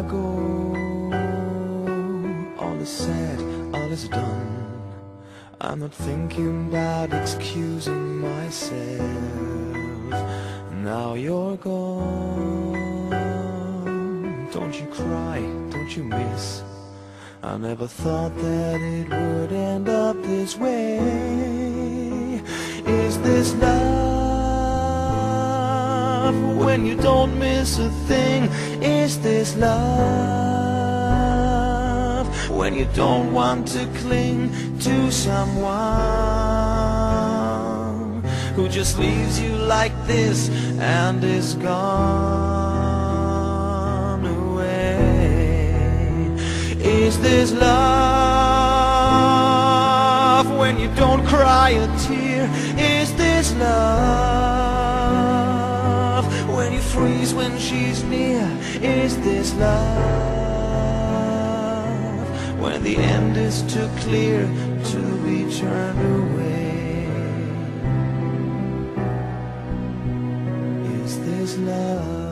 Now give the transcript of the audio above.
I go, all is said, all is done. I'm not thinking about excusing myself. Now you're gone. Don't you cry, don't you miss. I never thought that it would end up this way. Is this love when you don't miss a thing? Is this love when you don't want to cling to someone who just leaves you like this and is gone away? Is this love when you don't cry a tear? Is this love when you freeze when she's near? Is this love when the end is too clear to be turned away? Is this love?